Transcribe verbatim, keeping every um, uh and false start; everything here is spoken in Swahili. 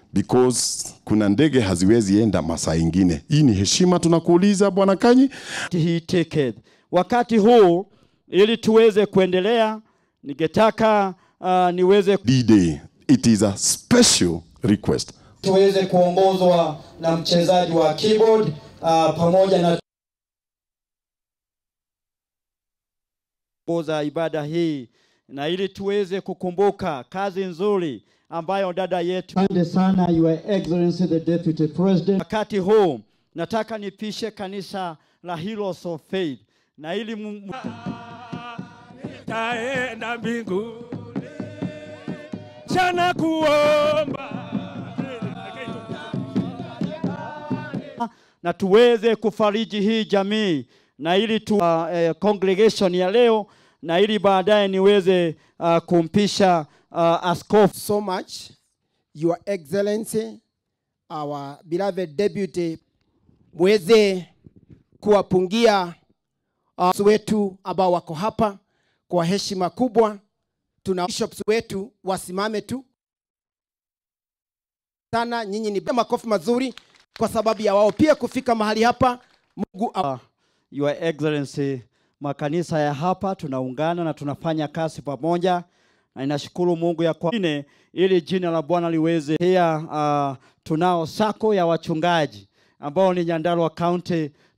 because kuna ndege haziwezi enda masaa ingine. Hii ni heshima tunakuuliza Bwana Kanyi. He take it. Wakati huu ili tuweze kuendelea, ningetaka uh, niweze D-Day. It is a special request. Tuweze kuongozwa na mchezaji wa keyboard uh, pamoja na kuongoza ibada hii, na ili tuweze kukumbuka kazi nzuri ambayo dada yetu. Asante sana Your Excellency the Deputy President. Wakati huu nataka nipishe kanisa la Heroes of Faith, na ili nitaenda mbinguni jana kuomba na tuweze kufariji hii jamii, na ili tu uh, uh, congregation ya leo, na ili baadaye niweze uh, kumpisha uh, askofu. So much Your Excellency, our beloved deputy, mweze kuwapungia uh, wetu ambao wako hapa kwa heshima kubwa. Tuna bishops wetu wasimame tu sana. Nyinyi ni makofi mazuri kwa sababu ya wao pia kufika mahali hapa. Mungu uh, Your Excellency, makanisa ya hapa tunaungana na tunafanya kazi pamoja, na ninashukuru Mungu ya kwa ine, ili jina la Bwana liweze. Pia uh, tunao sako ya wachungaji ambao ni Nyandarua County